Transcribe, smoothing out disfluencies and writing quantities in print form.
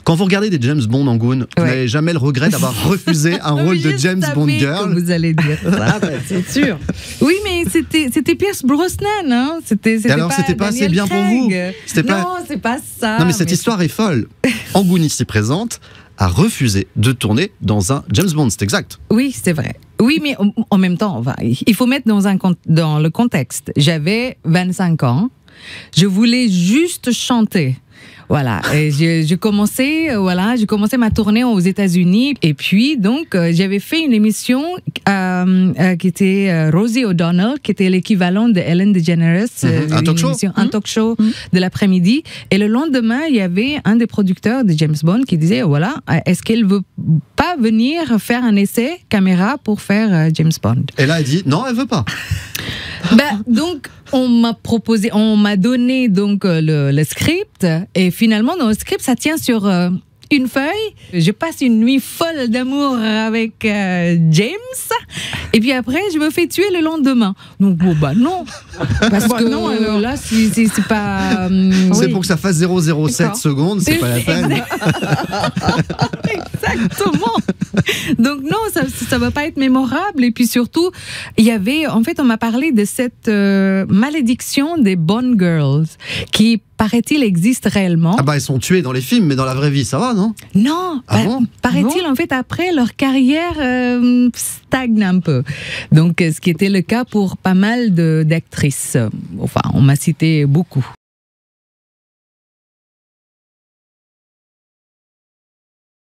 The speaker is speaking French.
Quand vous regardez des James Bond en Goon, vous n'avez jamais le regret d'avoir refusé un rôle de James Bond girl. Que vous allez dire ça, c'est sûr. Oui, mais c'était Pierce Brosnan, hein. Et alors, c'était pas assez bien pour vous? Non, c'est pas ça. Non, mais cette histoire est folle. Angoun, ici présente, a refusé de tourner dans un James Bond, c'est exact. Oui, c'est vrai. Oui, mais en même temps, il faut mettre dans le contexte. J'avais 25 ans. Je voulais juste chanter. Voilà, et j'ai commencé ma tournée aux États-Unis et puis donc j'avais fait une émission qui était Rosie O'Donnell, qui était l'équivalent de Ellen DeGeneres, un talk show de l'après-midi. Et le lendemain, il y avait un des producteurs de James Bond qui disait voilà, est-ce qu'elle veut pas venir faire un essai caméra pour faire James Bond? Et là, elle dit non, elle veut pas. Donc on m'a donné donc le script et finalement dans le script ça tient sur une feuille. Je passe une nuit folle d'amour avec James et puis après je me fais tuer le lendemain. Donc non, parce que non, alors là c'est pas. C'est pour que ça fasse 007 secondes, c'est pas la peine. Exactement. Donc non, ça va pas être mémorable. Et puis surtout, on m'a parlé de cette malédiction des Bond girls qui, paraît-il, existe réellement. Ah bah elles sont tuées dans les films, mais dans la vraie vie, ça va, non? Non, paraît-il, en fait, après, leur carrière stagne un peu. Donc, ce qui était le cas pour pas mal d'actrices. Enfin, on m'a cité beaucoup.